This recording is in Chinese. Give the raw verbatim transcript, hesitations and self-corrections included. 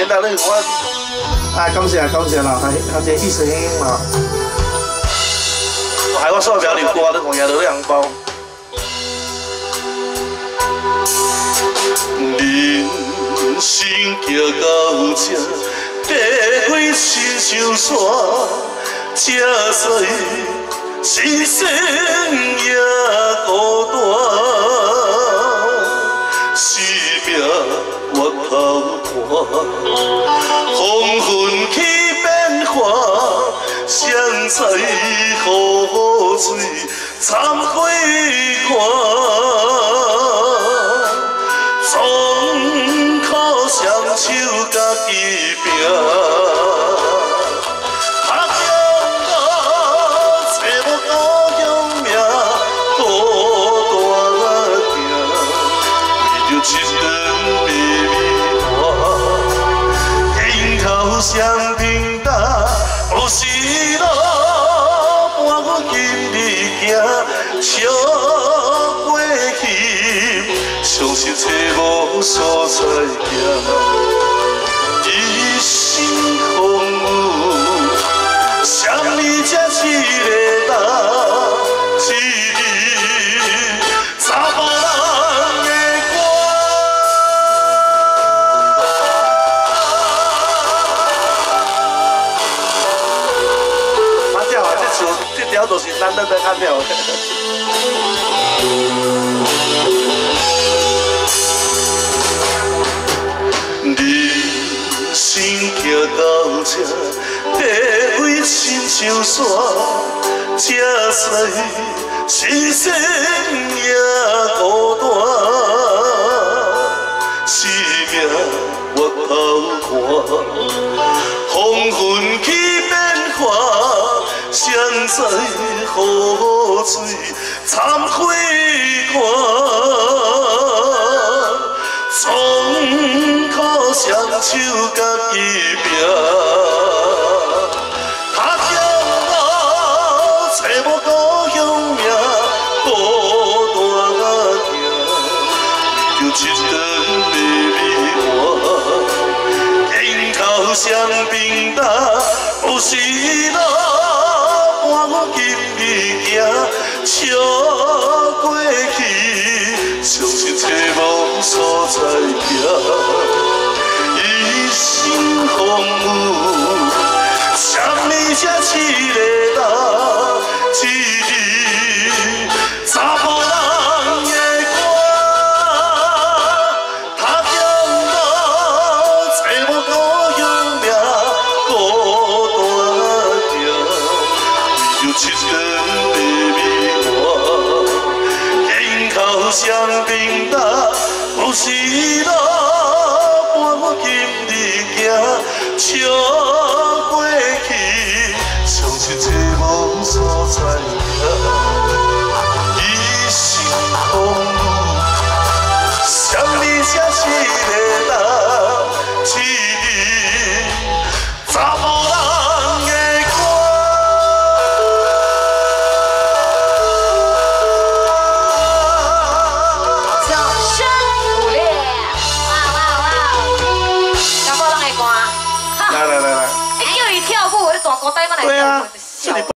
啦，你我啊，感谢感谢啦，感谢意思兄啦。害我数条流歌，你看赢到红包。人生行到这，爬过亲像山，这所以是生也孤单。 生命我头看，风云起变化，谁知雨水掺花寒。总靠双手家己拼。 双平淡，有时路伴我今日行，笑过去，相信找无所在行。一生风雨，啥物才是个答？一日查甫人。 这条就是咱咱在看条。人生行到这，爬过亲像山，这世是生也孤单。生命我头看，风云起变化。 谁知雨水掺花寒，总靠双手家己拼。他乡路找无故乡名，孤单行，就一顿白米饭，肩头双平担，有时路。 伴我今日行，笑过去，相信找无所在行。一生风雨，啥物才是个答？一日查甫人的歌，他乡路找无故乡名，孤单行。 就一顿白米饭，肩头双平担，有时路伴我今日行，笑过去，相信找无所在行。一生风雨，啥物才是个答？一日查甫人。 来来来来， 叫伊跳舞，迄大高带嘛来跳。 对啊，这里。